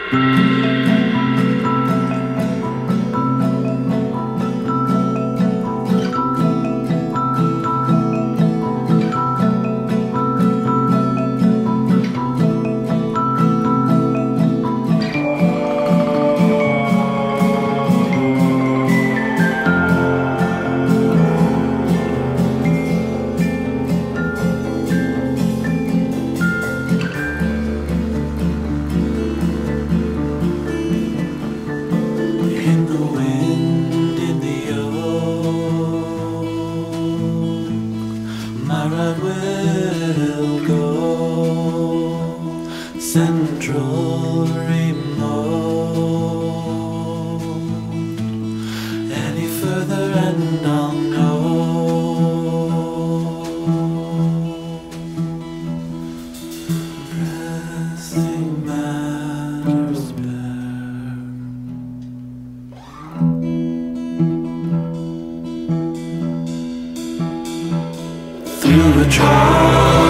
Will go central remote. Any further and I'll know. Pressing matters bare. Through a trial